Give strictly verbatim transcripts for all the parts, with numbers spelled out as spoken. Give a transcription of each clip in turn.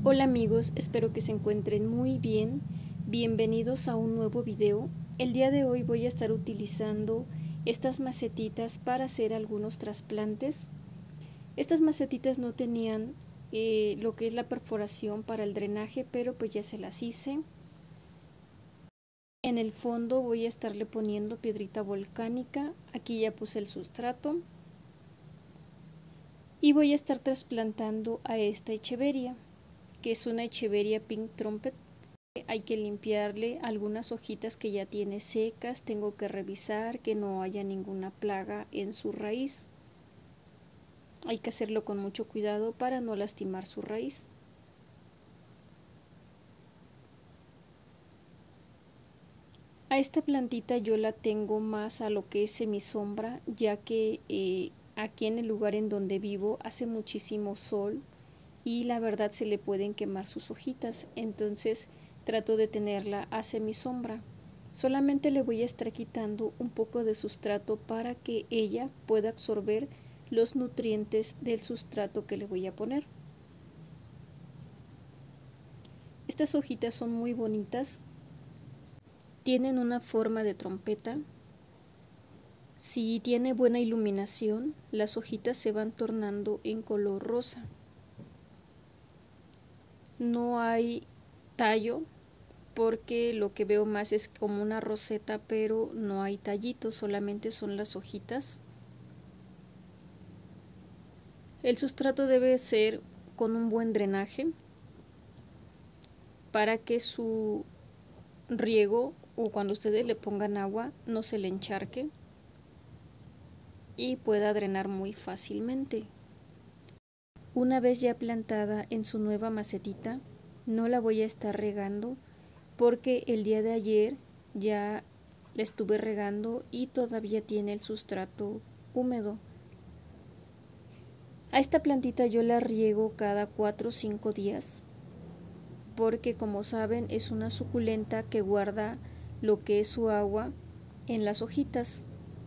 Hola amigos, espero que se encuentren muy bien. Bienvenidos a un nuevo video. El día de hoy voy a estar utilizando estas macetitas para hacer algunos trasplantes. Estas macetitas no tenían eh, lo que es la perforación para el drenaje, pero pues ya se las hice. En el fondo voy a estarle poniendo piedrita volcánica. Aquí ya puse el sustrato. Y voy a estar trasplantando a esta echeveria, que es una echeveria Pink Trumpet. Hay que limpiarle algunas hojitas que ya tiene secas, tengo que revisar que no haya ninguna plaga en su raíz. Hay que hacerlo con mucho cuidado para no lastimar su raíz. A esta plantita yo la tengo más a lo que es semisombra, ya que eh, aquí en el lugar en donde vivo hace muchísimo sol y la verdad se le pueden quemar sus hojitas, entonces trato de tenerla a semisombra. Solamente le voy a estar quitando un poco de sustrato para que ella pueda absorber los nutrientes del sustrato que le voy a poner. Estas hojitas son muy bonitas, tienen una forma de trompeta. Si tiene buena iluminación, las hojitas se van tornando en color rosa. No hay tallo porque lo que veo más es como una roseta, pero no hay tallitos, solamente son las hojitas. El sustrato debe ser con un buen drenaje para que su riego o cuando ustedes le pongan agua no se le encharque y pueda drenar muy fácilmente. Una vez ya plantada en su nueva macetita, no la voy a estar regando porque el día de ayer ya la estuve regando y todavía tiene el sustrato húmedo. A esta plantita yo la riego cada cuatro o cinco días porque, como saben, es una suculenta que guarda lo que es su agua en las hojitas.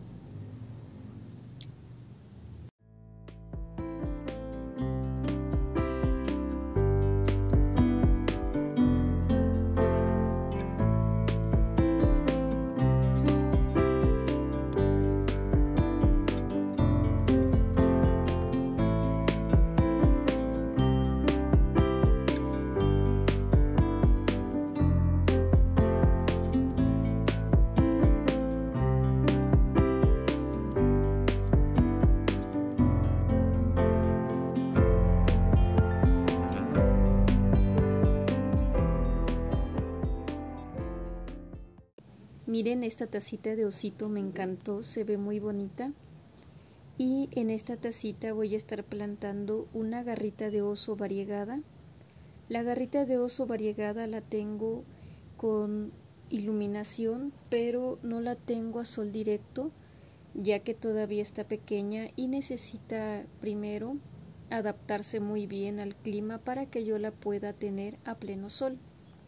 Miren, esta tacita de osito me encantó, se ve muy bonita. Y en esta tacita voy a estar plantando una garrita de oso variegada. La garrita de oso variegada la tengo con iluminación, pero no la tengo a sol directo, ya que todavía está pequeña y necesita primero adaptarse muy bien al clima para que yo la pueda tener a pleno sol.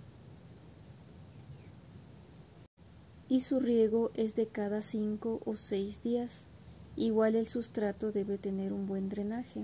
Y su riego es de cada cinco o seis días. Igual el sustrato debe tener un buen drenaje.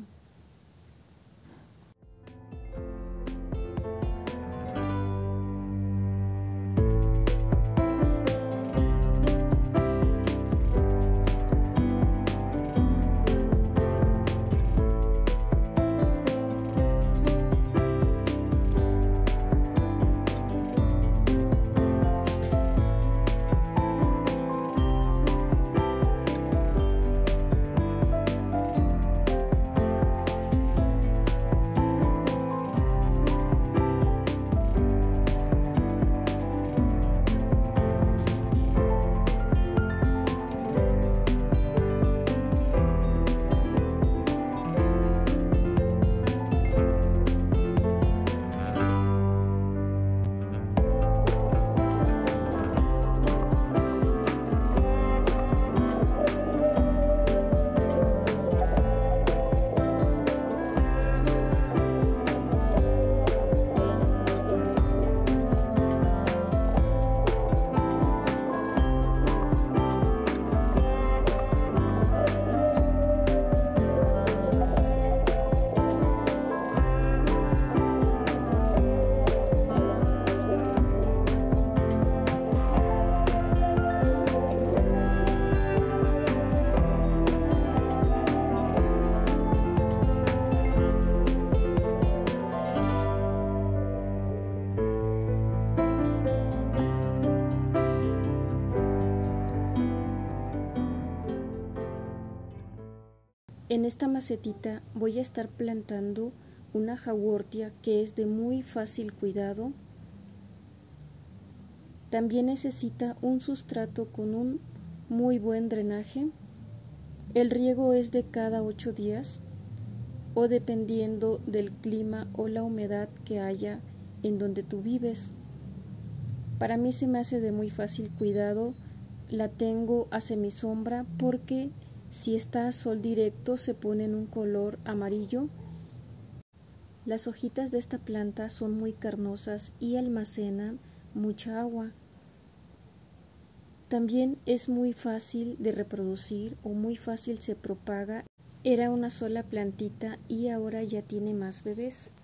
En esta macetita voy a estar plantando una jauortia que es de muy fácil cuidado. También necesita un sustrato con un muy buen drenaje. El riego es de cada ocho días o dependiendo del clima o la humedad que haya en donde tú vives. Para mí se me hace de muy fácil cuidado. La tengo a semisombra porque si está a sol directo se pone en un color amarillo. Las hojitas de esta planta son muy carnosas y almacenan mucha agua. También es muy fácil de reproducir o muy fácil se propaga. Era una sola plantita y ahora ya tiene más bebés.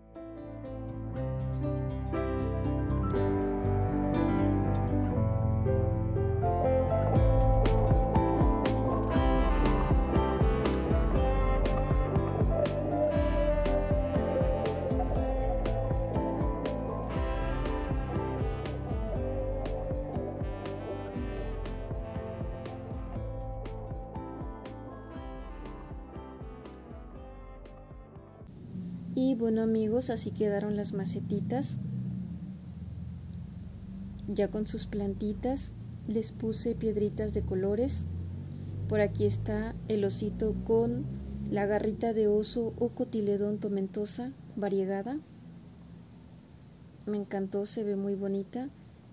Y bueno amigos, así quedaron las macetitas. Ya con sus plantitas, les puse piedritas de colores. Por aquí está el osito con la garrita de oso o cotiledón tomentosa variegada. Me encantó, se ve muy bonita.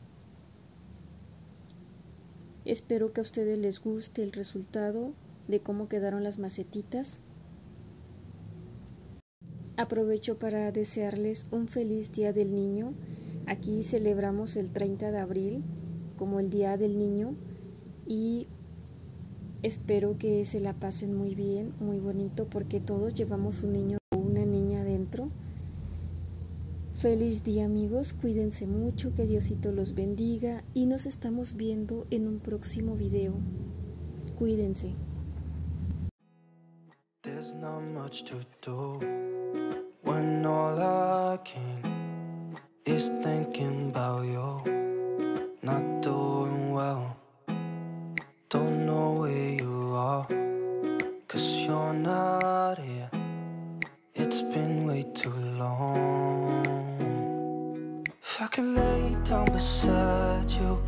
Espero que a ustedes les guste el resultado de cómo quedaron las macetitas. Aprovecho para desearles un feliz Día del Niño. Aquí celebramos el treinta de abril como el Día del Niño y espero que se la pasen muy bien, muy bonito, porque todos llevamos un niño o una niña dentro. Feliz día amigos, cuídense mucho, que Diosito los bendiga y nos estamos viendo en un próximo video. Cuídense. There's not much to do when all I can is thinking about you. Not doing well, don't know where you are, 'cause you're not here. It's been way too long. If I could lay down beside you